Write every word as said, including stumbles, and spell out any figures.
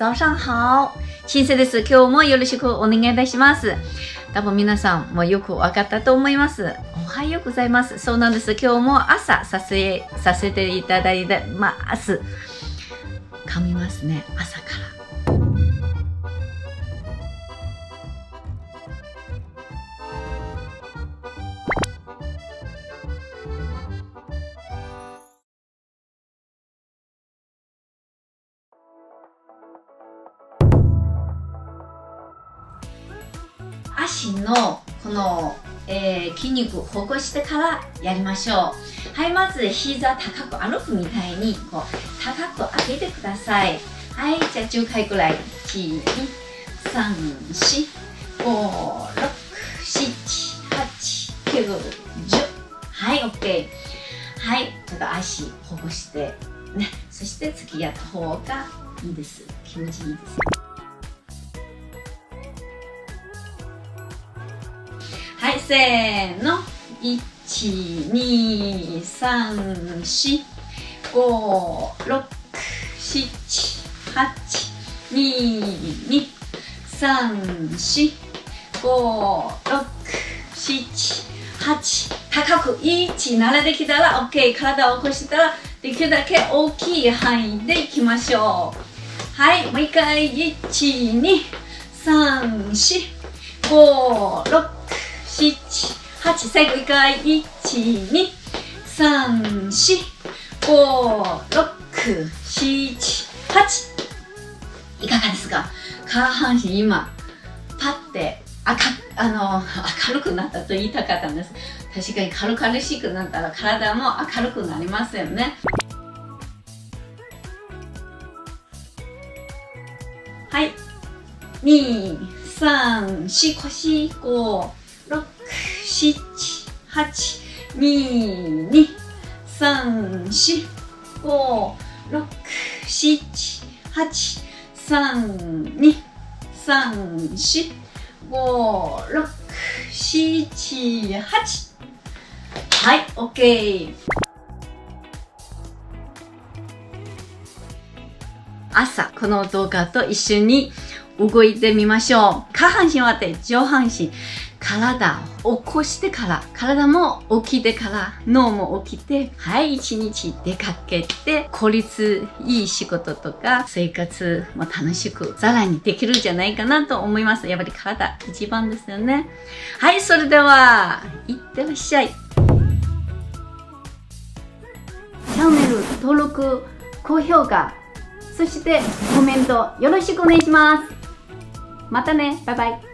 早上好。新生です。今日もよろしくお願いいたします。多分皆さんもよくわかったと思います。おはようございます。そうなんです。今日も朝撮影させていただいてます。噛みますね。朝から。足のこの、えー、筋肉ほぐしてからやりましょう。はい、まず膝高く歩くみたいにこう高く上げてください。はい、じゃあじゅっかいくらい。いち、に、さん、よん、ご、ろく、なな、はち、きゅう、じゅう。はい、OK。はい、ちょっと足ほぐしてね。そして次やった方がいいです。気持ちいいです。はい、せーの。いち、に、さん、よん、ご、ろく、なな、はち、に、に、さん、よん、ご、ろく、なな、はち。高くいち慣れてきたら OK。体を起こしたらできるだけ大きい範囲でいきましょう。はい、もう一回。いち、に、さん、よん、ご、ろく、なな、はち。最後いっかい。いち、に、さん、よん、ご、ろく、なな、はち。いかがですか？下半身今パッて明、あの明るくなったと言いたかったんです。確かに軽々しくなったら体も明るくなりますよね。はい、に、さん、よん、腰、ご、ろく、なな、はち、に、に、さん、よん、ご、ろく、なな、はち、さん、に、さん、よん、ご、ろく、なな、はち。はい、OK。朝、この動画と一緒に動いてみましょう。下半身はって上半身。体を起こしてから、体も起きてから、脳も起きて、はい、一日出かけて、効率いい仕事とか、生活も楽しく、さらにできるんじゃないかなと思います。やっぱり体一番ですよね。はい、それでは、いってらっしゃい。チャンネル登録、高評価、そしてコメントよろしくお願いします。またね、バイバイ。